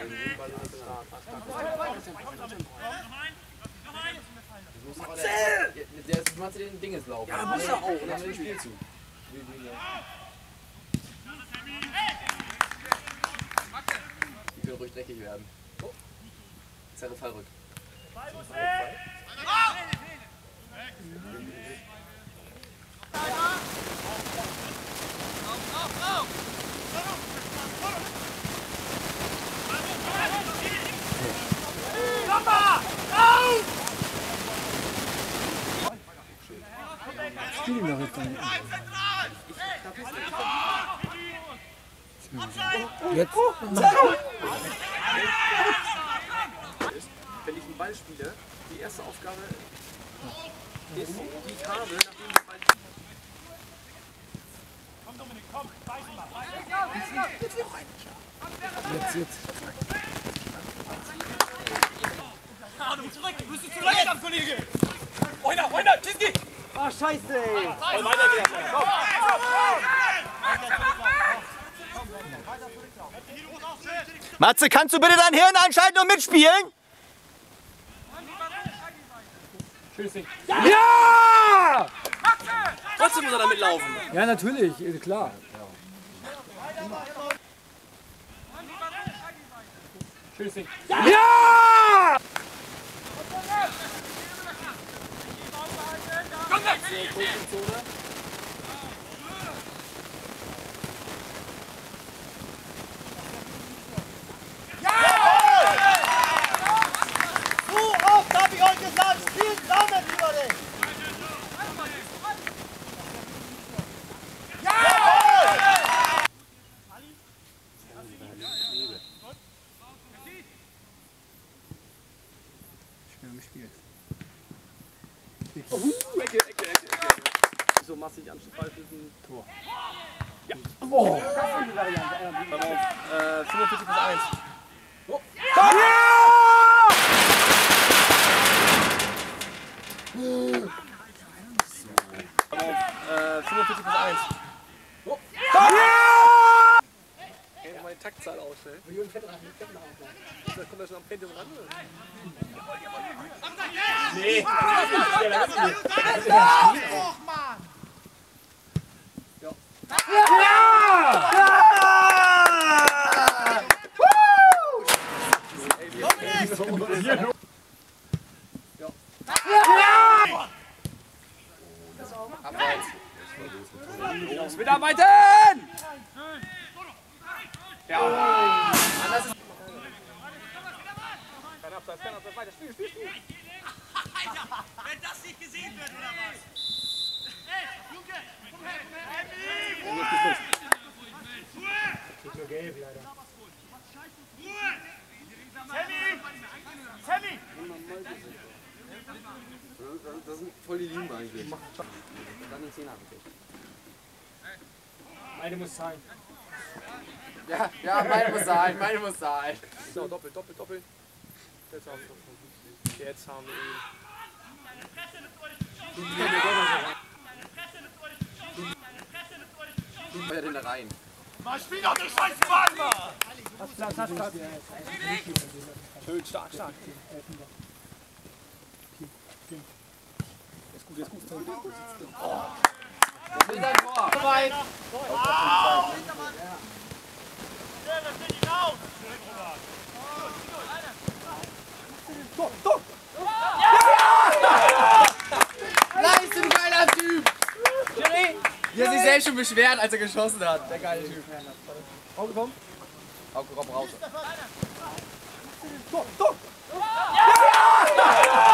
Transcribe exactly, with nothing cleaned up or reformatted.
Der ist mal zu den Dinges laufen. Ja, muss er auch. Und dann den Spielzug. Die können ruhig dreckig werden. Oh. Zerre Fallrück. Spiel ihn doch jetzt dann. Jetzt. Wenn ich einen Ball spiele, die erste Aufgabe ist, die ich habe, nachdem ich den Ball spiele. Komm Dominik, komm, beißen mal. Jetzt, jetzt. Ah, du musst zurück, du musst zurück, am Kollege! Freunde, Freunde, Tschüssi! Ah, scheiße, ey! Komm, weiter geht's, komm! Matze, kannst du bitte dein Hirn einschalten und mitspielen? Ja! Trotzdem muss er da mitlaufen. Ja, natürlich, ist klar. Ja! Komm weg! So oft habe ich euch gesagt, spielt zusammen, Leute! Ecke, Ecke, Ecke, Ecke. So massig Anschlussball für ein Tor. Ja. Oh. Äh, fünfundvierzig plus eins. Oh. Äh, fünfundvierzig plus eins. Oh. Kann ich mal die Taktzahl ausstellen? Da kommt er schon am Pentium ran, oder? Nee. Los, mitarbeiten! Ja. Anders ist. Kein Abseits, kein Abseits, weiter, spiel, spiel, spiel. Alter, wenn das nicht gesehen wird, oder was? Hey, Junge, komm her, komm her. Ruhe! Kriegt nur gelb, leider. Ruhe! Sammy! Sammy! Das sind voll die Lieben eigentlich. Dann den Zehner abgekriegt. Eine muss sein. Ja, ja, meine muss sein, meine muss sein. So, doppelt, doppelt, doppelt. Jetzt haben wir ihn. Jetzt haben wir ihn. Feuer den da rein. Mal spiel doch den scheiß Ball, Mann! Platz, Platz, Platz. Schön, stark, stark. Ist gut, ist gut. Oh. Das ist ein Tor. Weit. Leistung, geiler Typ! Wie er sich selbst schon beschwert, als er geschossen hat. Der geile Typ. Auge, komm. Auge, komm raus. Tor, Tor! Ja!